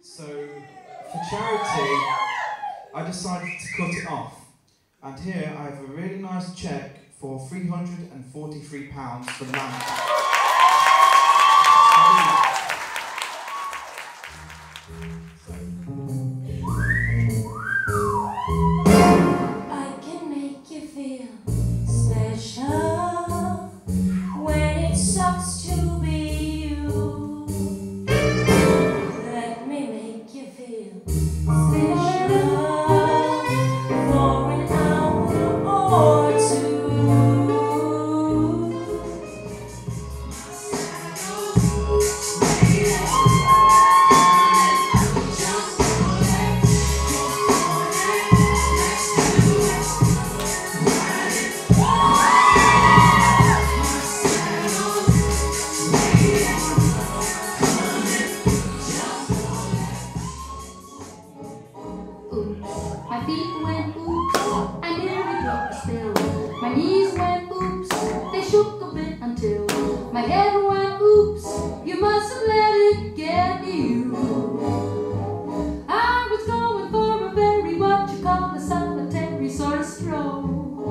So, for charity, I decided to cut it off. And here I have a really nice cheque for £343 for land. I can make you feel special when it sucks to be you. Let me make you feel special for an hour or two. My feet went oops, I nearly dropped the still. My knees went oops, they shook a bit until my head went oops, you mustn't let it get you. I was going for a very what you call a solitary sort of stroll.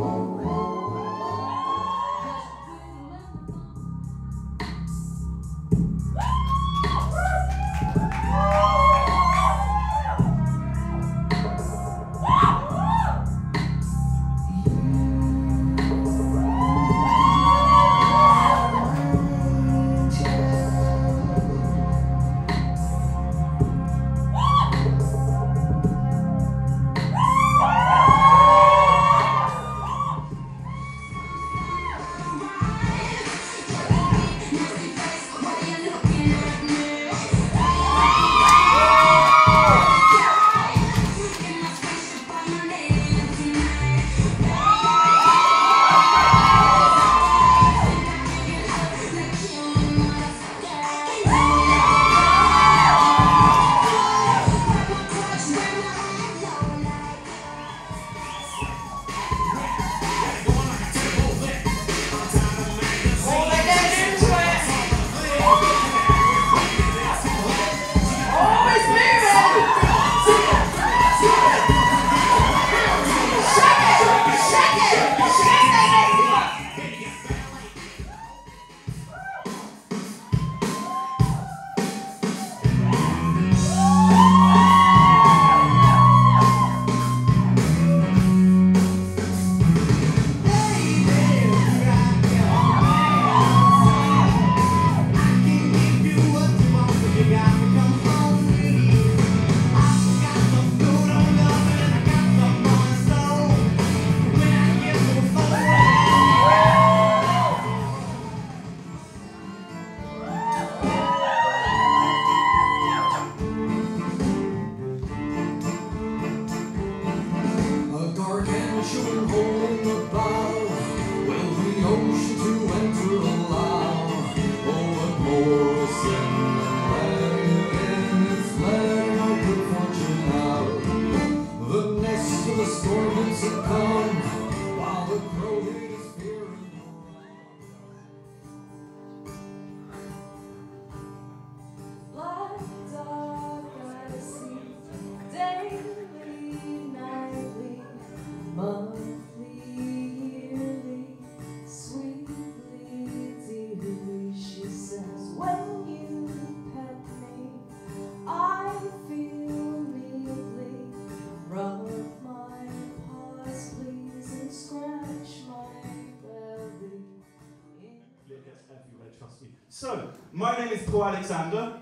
So, my name is Paul Alexander.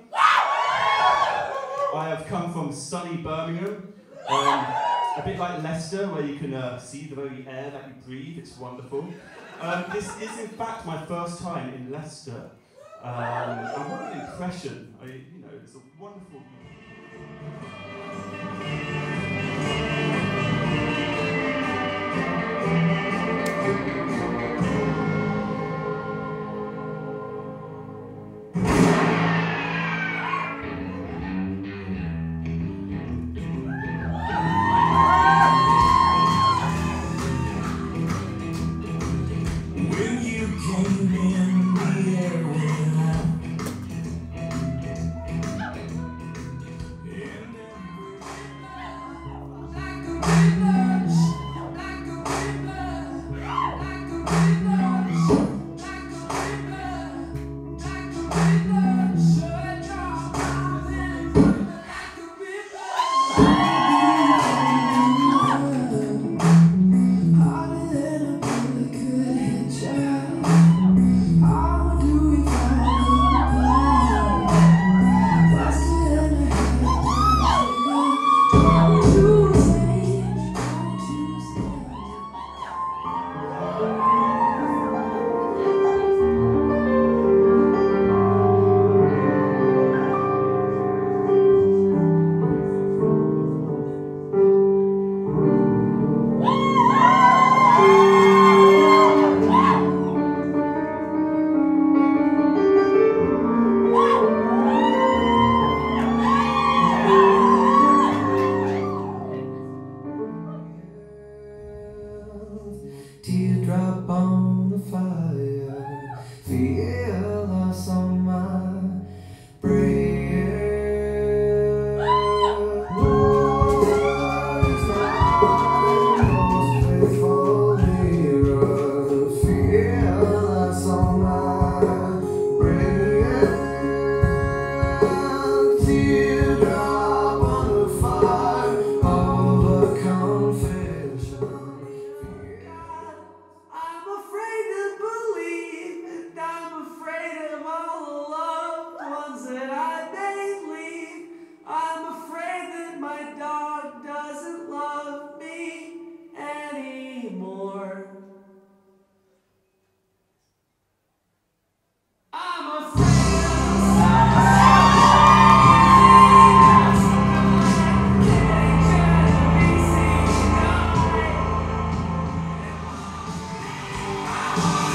I have come from sunny Birmingham, a bit like Leicester, where you can see the very air that you breathe. It's wonderful. This is, in fact, my first time in Leicester. And what an impression! It's a wonderful. Teardrop on the fire, feel us on my brain. It's my most faithful mirror, feel us on my brain. Teardrop on the fire of a confession. I'm afraid to believe, I'm afraid of all the loved ones that I may leave. I'm afraid that my dog doesn't love me anymore. I'm afraid of